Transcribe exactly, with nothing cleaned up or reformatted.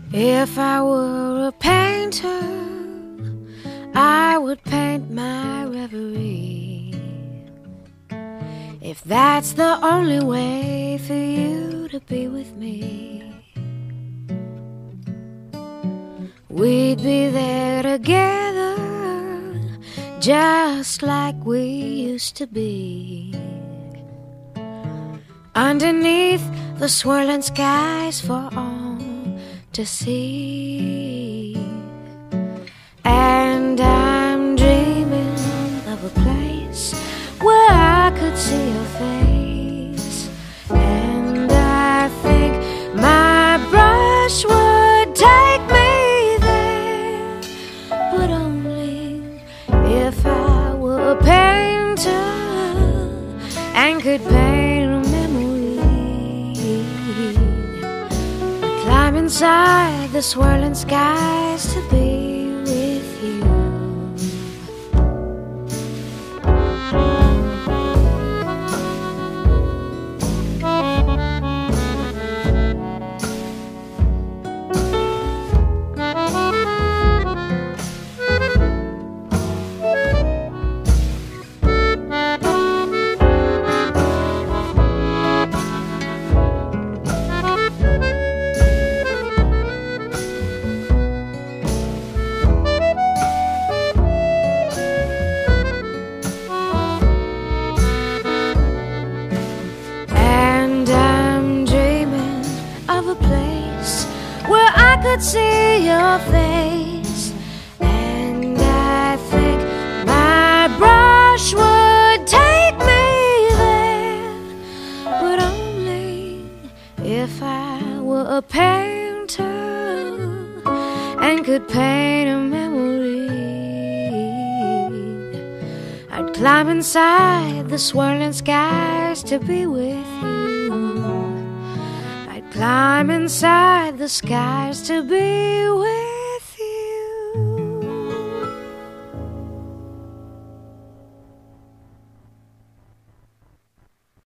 If I were a painter, I would paint my reverie. If that's the only way for you to be with me, we'd be there together, just like we used to be, underneath the swirling skies for all to see. And I'm dreaming of a place where I could see your face, and I think my brush would take me there, but only if I were a painter and could paint a memory. I'd climb inside the swirling skies to be with you. Could see your face, and I think my brush would take me there, but only if I were a painter and could paint a memory. I'd climb inside the swirling skies to be with you. Climb inside the skies to be with